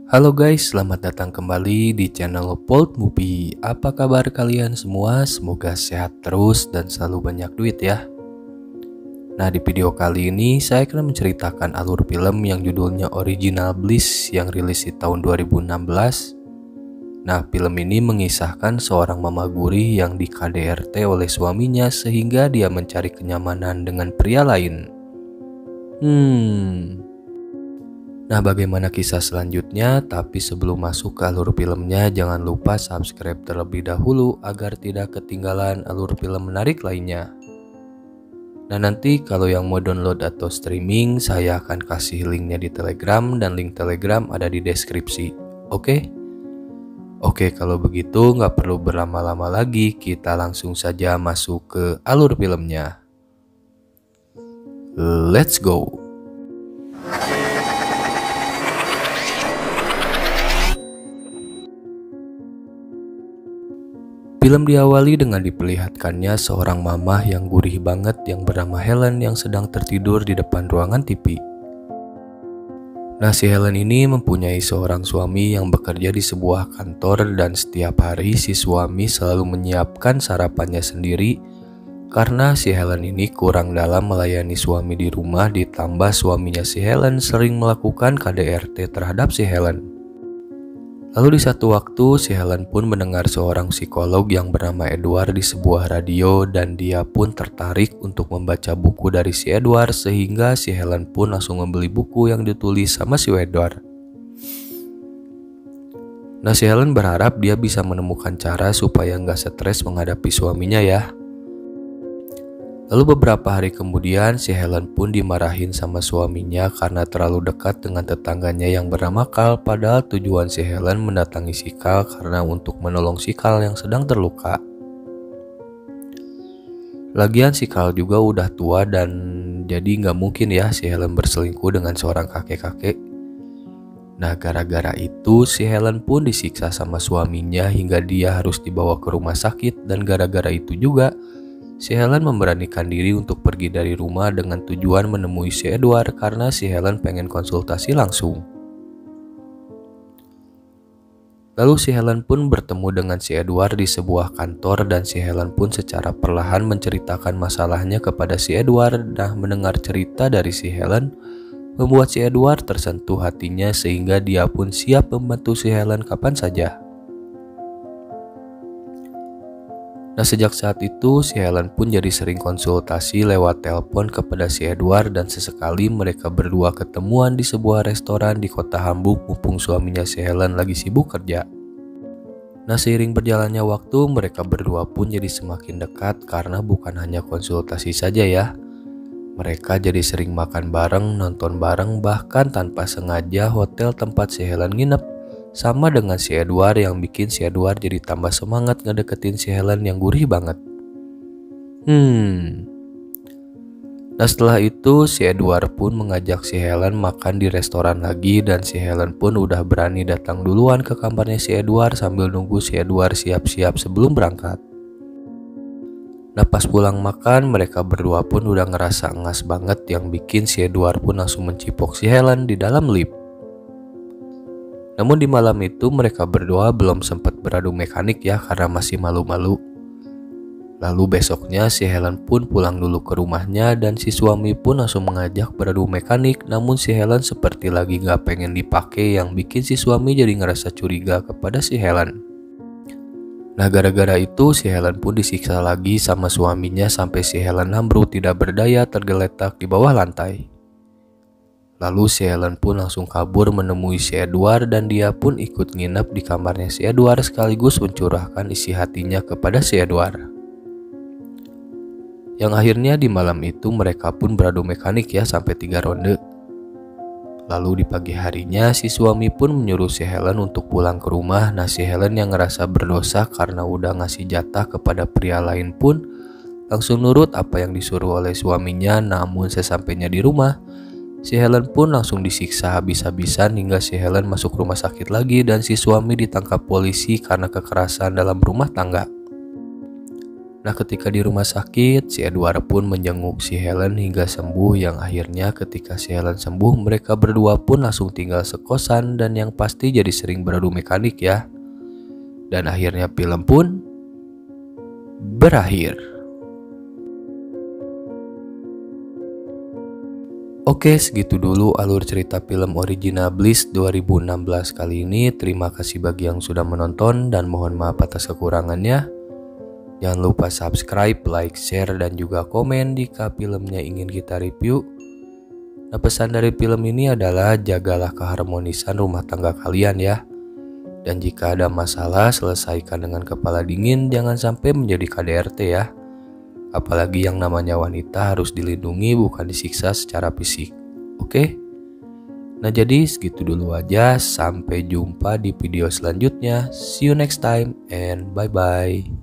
Halo guys, selamat datang kembali di channel Polt Movie. Apa kabar kalian semua? Semoga sehat terus dan selalu banyak duit ya. Nah, di video kali ini saya akan menceritakan alur film yang judulnya Original Bliss yang rilis di tahun 2016. Nah, film ini mengisahkan seorang mama gurih yang di KDRT oleh suaminya sehingga dia mencari kenyamanan dengan pria lain. Nah, bagaimana kisah selanjutnya? Tapi sebelum masuk ke alur filmnya, jangan lupa subscribe terlebih dahulu agar tidak ketinggalan alur film menarik lainnya. Nah, nanti kalau yang mau download atau streaming, saya akan kasih linknya di Telegram dan link Telegram ada di deskripsi. Oke, kalau begitu nggak perlu berlama-lama lagi, kita langsung saja masuk ke alur filmnya. Let's go! Film diawali dengan diperlihatkannya seorang mamah yang gurih banget yang bernama Helen yang sedang tertidur di depan ruangan TV. Nah, si Helen ini mempunyai seorang suami yang bekerja di sebuah kantor dan setiap hari si suami selalu menyiapkan sarapannya sendiri karena si Helen ini kurang dalam melayani suami di rumah, ditambah suaminya si Helen sering melakukan KDRT terhadap si Helen. Lalu di satu waktu si Helen pun mendengar seorang psikolog yang bernama Edward di sebuah radio dan dia pun tertarik untuk membaca buku dari si Edward sehingga si Helen pun langsung membeli buku yang ditulis sama si Edward. Nah, si Helen berharap dia bisa menemukan cara supaya nggak stres menghadapi suaminya ya. Lalu beberapa hari kemudian si Helen pun dimarahin sama suaminya karena terlalu dekat dengan tetangganya yang bernama Carl, padahal tujuan si Helen mendatangi si Carl karena untuk menolong si Carl yang sedang terluka. Lagian si Carl juga udah tua dan jadi nggak mungkin ya si Helen berselingkuh dengan seorang kakek-kakek. Nah, gara-gara itu si Helen pun disiksa sama suaminya hingga dia harus dibawa ke rumah sakit dan gara-gara itu juga si Helen memberanikan diri untuk pergi dari rumah dengan tujuan menemui si Edward karena si Helen pengen konsultasi langsung. Lalu si Helen pun bertemu dengan si Edward di sebuah kantor dan si Helen pun secara perlahan menceritakan masalahnya kepada si Edward. Nah, mendengar cerita dari si Helen membuat si Edward tersentuh hatinya sehingga dia pun siap membantu si Helen kapan saja. Nah, sejak saat itu si Helen pun jadi sering konsultasi lewat telepon kepada si Edward dan sesekali mereka berdua ketemuan di sebuah restoran di kota Hamburg mumpung suaminya si Helen lagi sibuk kerja. Nah, seiring berjalannya waktu mereka berdua pun jadi semakin dekat karena bukan hanya konsultasi saja ya. Mereka jadi sering makan bareng, nonton bareng, bahkan tanpa sengaja hotel tempat si Helen nginep sama dengan si Edward yang bikin si Edward jadi tambah semangat ngedeketin si Helen yang gurih banget. Nah, setelah itu si Edward pun mengajak si Helen makan di restoran lagi dan si Helen pun udah berani datang duluan ke kamarnya si Edward sambil nunggu si Edward siap-siap sebelum berangkat. Nah, pas pulang makan mereka berdua pun udah ngerasa engas banget yang bikin si Edward pun langsung mencipok si Helen di dalam lift. Namun di malam itu mereka berdua belum sempat beradu mekanik ya karena masih malu-malu. Lalu besoknya si Helen pun pulang dulu ke rumahnya dan si suami pun langsung mengajak beradu mekanik. Namun si Helen seperti lagi gak pengen dipakai yang bikin si suami jadi ngerasa curiga kepada si Helen. Nah, gara-gara itu si Helen pun disiksa lagi sama suaminya sampai si Helen ambruk tidak berdaya tergeletak di bawah lantai. Lalu si Helen pun langsung kabur menemui si Edward dan dia pun ikut nginep di kamarnya si Edward sekaligus mencurahkan isi hatinya kepada si Edward. Yang akhirnya di malam itu mereka pun beradu mekanik ya sampai 3 ronde. Lalu di pagi harinya si suami pun menyuruh si Helen untuk pulang ke rumah. Nah, si Helen yang ngerasa berdosa karena udah ngasih jatah kepada pria lain pun langsung nurut apa yang disuruh oleh suaminya. Namun sesampainya di rumah si Helen pun langsung disiksa habis-habisan hingga si Helen masuk rumah sakit lagi dan si suami ditangkap polisi karena kekerasan dalam rumah tangga. Nah, ketika di rumah sakit, si Edward pun menjenguk si Helen hingga sembuh, yang akhirnya ketika si Helen sembuh, mereka berdua pun langsung tinggal sekosan dan yang pasti jadi sering beradu mekanik ya. Dan akhirnya film pun berakhir. Oke, segitu dulu alur cerita film original Bliss 2016 kali ini. Terima kasih bagi yang sudah menonton dan mohon maaf atas kekurangannya. Jangan lupa subscribe, like, share, dan juga komen jika filmnya ingin kita review. Nah, pesan dari film ini adalah jagalah keharmonisan rumah tangga kalian ya. Dan jika ada masalah, selesaikan dengan kepala dingin, jangan sampai menjadi KDRT ya. Apalagi yang namanya wanita harus dilindungi, bukan disiksa secara fisik. Oke? Nah, jadi segitu dulu aja. Sampai jumpa di video selanjutnya. See you next time and bye-bye.